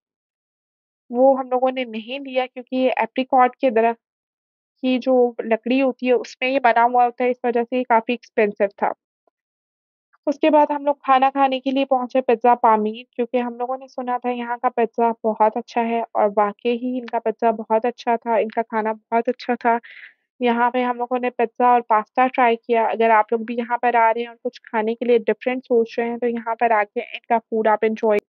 वो हम लोगों ने नहीं लिया क्योंकि ये एप्रिकॉट के दरख़्त की जो लकड़ी होती है उसमें ये बना हुआ होता है इस वज़ह से ये काफ़ी एक्सपेंसिव था। उसके बाद हम लोग खाना खाने के लिए पहुँचे पिज़्ज़ा पामीर क्योंकि हम लोगों ने सुना था यहाँ का पिज़्ज़ा बहुत अच्छा है और वाक़ई ही इनका पिज़्ज़ा बहुत अच्छा था, इनका खाना बहुत अच्छा था। यहाँ पे हम लोगों ने पिज़्ज़ा और पास्ता ट्राई किया। अगर आप लोग भी यहाँ पर आ रहे हैं और कुछ खाने के लिए डिफरेंट सोच रहे हैं, तो यहाँ पर आके इनका फूड आप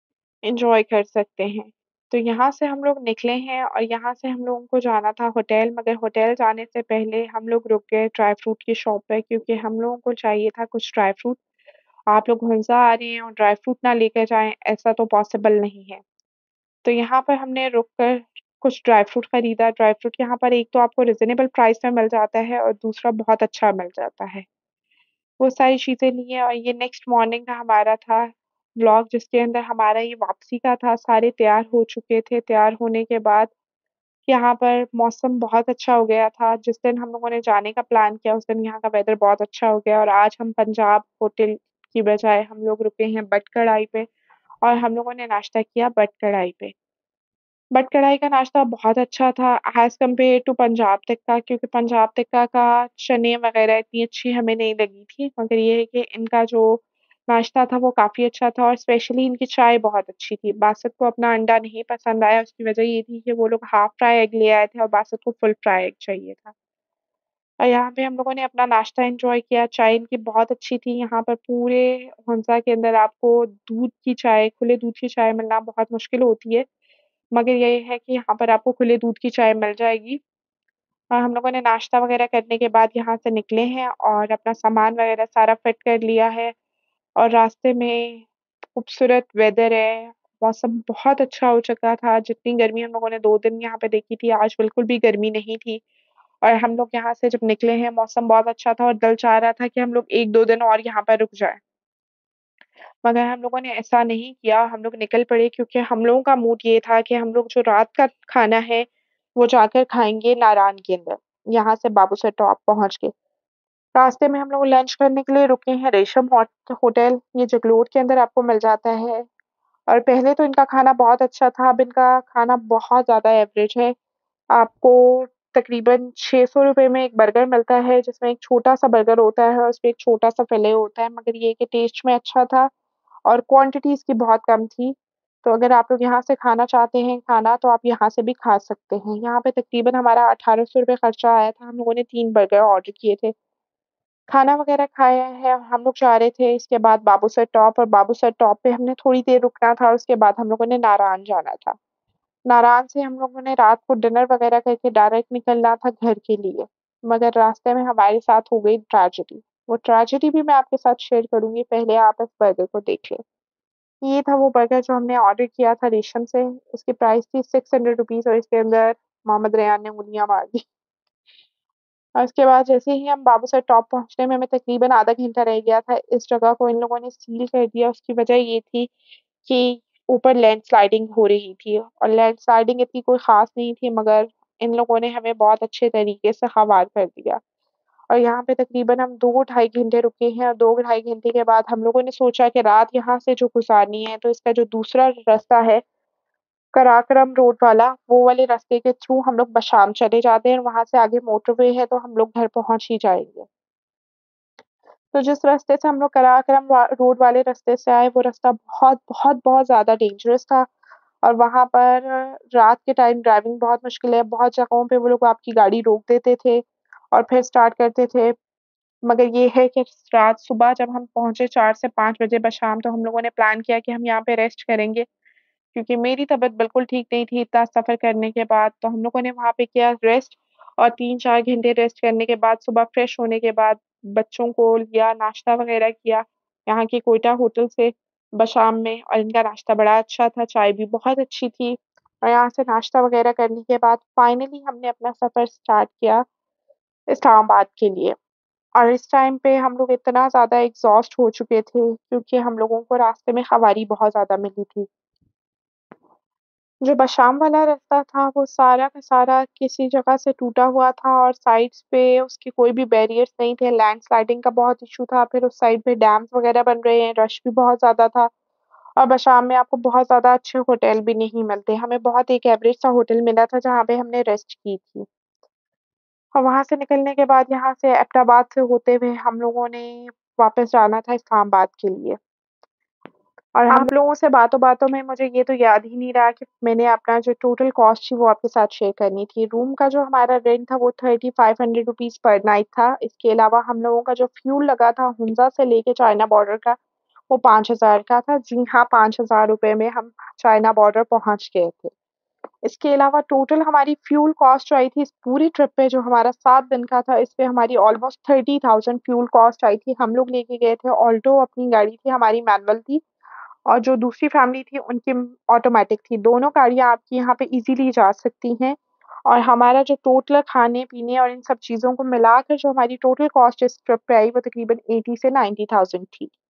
एन्जॉय कर सकते हैं। तो यहाँ से हम लोग निकले हैं और यहाँ से हम लोगों को जाना था होटल, मगर होटल जाने से पहले हम लोग रुक गए ड्राई फ्रूट की शॉप पे क्योंकि हम लोगों को चाहिए था कुछ ड्राई फ्रूट। आप लोग हुंज़ा आ रहे हैं और ड्राई फ्रूट ना लेकर जाएँ, ऐसा तो पॉसिबल नहीं है। तो यहाँ पर हमने रुक कर कुछ ड्राई फ्रूट खरीदा। ड्राई फ्रूट यहाँ पर एक तो आपको रीज़नेबल प्राइस में मिल जाता है और दूसरा बहुत अच्छा मिल जाता है। वो सारी चीज़ें ली हैं और ये नेक्स्ट मॉर्निंग का हमारा था व्लॉग जिसके अंदर हमारा ये वापसी का था। सारे तैयार हो चुके थे, तैयार होने के बाद यहाँ पर मौसम बहुत अच्छा हो गया था। जिस दिन हम लोगों ने जाने का प्लान किया उस दिन यहाँ का वेदर बहुत अच्छा हो गया और आज हम पंजाब होटल की बजाय हम लोग रुके हैं बट कढ़ाई पे और हम लोगों ने नाश्ता किया बट कढ़ाई पे। बट कढ़ाई का नाश्ता बहुत अच्छा था as compare to Punjab Tikka क्योंकि पंजाब टिक्का का चने वग़ैरह इतनी अच्छी हमें नहीं लगी थी। मगर ये है कि इनका जो नाश्ता था वो काफ़ी अच्छा था और स्पेशली इनकी चाय बहुत अच्छी थी। बासत को अपना अंडा नहीं पसंद आया उसकी वज़ह ये थी कि वो लोग हाफ फ्राई एग ले आए थे और बासत को फुल फ्राई एग चाहिए था। और यहाँ पे हम लोगों ने अपना नाश्ता एन्जॉय किया, चाय इनकी बहुत अच्छी थी। यहाँ पर पूरे हुंज़ा के अंदर आपको दूध की चाय, खुले दूध की चाय मिलना बहुत मुश्किल होती है। मगर ये है कि यहाँ पर आपको खुले दूध की चाय मिल जाएगी। और हम लोगों ने नाश्ता वग़ैरह करने के बाद यहाँ से निकले हैं और अपना सामान वग़ैरह सारा फिट कर लिया है और रास्ते में खूबसूरत वेदर है, मौसम बहुत अच्छा हो चुका था। जितनी गर्मी हम लोगों ने 2 दिन यहाँ पे देखी थी, आज बिल्कुल भी गर्मी नहीं थी और हम लोग यहाँ से जब निकले हैं, मौसम बहुत अच्छा था और दिल चाह रहा था कि हम लोग 1-2 दिन और यहाँ पर रुक जाएँ। मगर हम लोगों ने ऐसा नहीं किया, हम लोग निकल पड़े क्योंकि हम लोगों का मूड ये था कि हम लोग जो रात का खाना है, वो जाकर खाएँगे नारायण के अंदर, यहाँ से बाबूसर टॉप पहुँच के। रास्ते में हम लोग लंच करने के लिए रुके हैं रेशम होटल, ये जगलोट के अंदर आपको मिल जाता है और पहले तो इनका खाना बहुत अच्छा था, अब इनका खाना बहुत ज़्यादा एवरेज है। आपको तकरीबन ₹600 में एक बर्गर मिलता है, जिसमें एक छोटा-सा बर्गर होता है और उसपे एक छोटा-सा फिले होता है, मगर ये है कि टेस्ट में अच्छा था और क्वांटिटी इसकी बहुत कम थी। तो अगर आप लोग यहाँ से खाना चाहते हैं खाना तो आप यहाँ से भी खा सकते हैं। यहाँ पे तकरीबन हमारा ₹1800 खर्चा आया था, हम लोगों ने 3 बर्गर ऑर्डर किए थे। खाना वगैरह खाया है, हम लोग जा रहे थे इसके बाद बाबूसर टॉप और बाबूसर टॉप पे हमने थोड़ी देर रुकना था और उसके बाद हम लोगों ने नारायण जाना था। नारायण से हम लोगों ने रात को डिनर वगैरह करके डायरेक्ट निकलना था घर के लिए, मगर रास्ते में हमारे साथ हो गई ट्रेजेडी। वो ट्रेजेडी भी मैं आपके साथ शेयर करूँगी, पहले आप इस बर्गर को देख लें। ये था वो बर्गर जो हमने ऑर्डर किया था रेशम से, उसकी प्राइस थी ₹600 और इसके अंदर मोहम्मद रेयान ने उँगलियाँ मार दी। और उसके बाद जैसे ही हम बाबूसर टॉप पहुँचने में हमें तकरीबन आधा घंटा रह गया था, इस जगह को इन लोगों ने सील कर दिया, उसकी वजह ये थी कि ऊपर लैंडस्लाइडिंग हो रही थी और लैंडस्लाइडिंग इतनी कोई ख़ास नहीं थी मगर इन लोगों ने हमें बहुत अच्छे तरीके से ख़बर कर दिया। और यहाँ पे तकरीबन हम 2 ढाई घंटे रुके हैं और 2 ढाई घंटे के बाद हम लोगों ने सोचा कि रात यहाँ से जो गुज़ारनी है, तो इसका जो दूसरा रास्ता है, कराकरम रोड वाला, वो वाले रास्ते के थ्रू हम लोग बशाम चले जाते हैं, वहाँ से आगे मोटरवे है, तो हम लोग घर पहुँच ही जाएँगे। तो जिस रास्ते से हम लोग कराकरम रोड वाले रास्ते से आए, वो रास्ता बहुत ज़्यादा डेंजरस था और वहाँ पर रात के टाइम ड्राइविंग बहुत मुश्किल है। बहुत जगहों पे वो लोग आपकी गाड़ी रोक देते थे और फिर स्टार्ट करते थे। मगर ये है कि रात सुबह जब हम पहुँचे 4 से 5 बजे बशाम, तो हम लोगों ने प्लान किया कि हम यहाँ पे रेस्ट करेंगे, क्योंकि मेरी तबीयत बिल्कुल ठीक नहीं थी इतना सफ़र करने के बाद। तो हम लोगों ने वहाँ पे किया रेस्ट और 3-4 घंटे रेस्ट करने के बाद सुबह फ्रेश होने के बाद बच्चों को लिया, नाश्ता वग़ैरह किया, यहाँ के कोयटा होटल से बशाम में, और इनका नाश्ता बड़ा अच्छा था, चाय भी बहुत अच्छी थी। और यहाँ से नाश्ता वग़ैरह करने के बाद फाइनली हमने अपना सफ़र स्टार्ट किया इस्लामाबाद के लिए। और इस टाइम पे हम लोग इतना ज़्यादा एग्ज़ॉस्ट हो चुके थे, क्योंकि हम लोगों को रास्ते में सवारी बहुत ज़्यादा मिली थी। जो बशाम वाला रास्ता था, वो सारा का सारा किसी जगह से टूटा हुआ था और साइड्स पे उसके कोई भी बैरियर्स नहीं थे। लैंडस्लाइडिंग का बहुत इश्यू था, फिर उस साइड पे डैम्स वग़ैरह बन रहे हैं, रश भी बहुत ज़्यादा था और बशाम में आपको बहुत ज़्यादा अच्छे होटल भी नहीं मिलते। हमें बहुत एक एवरेज सा होटल मिला था, जहाँ पे हमने रेस्ट की थी। और वहाँ से निकलने के बाद यहाँ से एबटाबाद से होते हुए हम लोगों ने वापस जाना था इस्लामाबाद के लिए। और आप लोगों से बातों-बातों में मुझे ये तो याद ही नहीं रहा कि मैंने अपना जो टोटल कॉस्ट थी वो आपके साथ शेयर करनी थी। रूम का जो हमारा रेंट था वो 3500 रुपीज़ पर नाइट था। इसके अलावा हम लोगों का जो फ्यूल लगा था हुंज़ा से लेके चाइना बॉर्डर का, वो 5000 का था। जी हाँ, 5000 रुपए में हम चाइना बॉर्डर पहुँच गए थे। इसके अलावा टोटल हमारी फ्यूल कॉस्ट जो आई थी इस पूरी ट्रिप पे, जो हमारा 7 दिन का था, इस पे हमारी ऑलमोस्ट 30,000 फ्यूल कॉस्ट आई थी। हम लोग लेके गए थे ऑल्टो अपनी गाड़ी थी, हमारी मैनुअल थी और जो दूसरी फैमिली थी उनकी ऑटोमैटिक थी। दोनों गाड़ियाँ आपकी यहाँ पे ईज़िली जा सकती हैं और हमारा जो टोटल खाने-पीने और इन सब चीज़ों को मिलाकर जो हमारी टोटल कॉस्ट इस ट्रिप पे आई, वो तकरीबन 80 से 90,000 थी।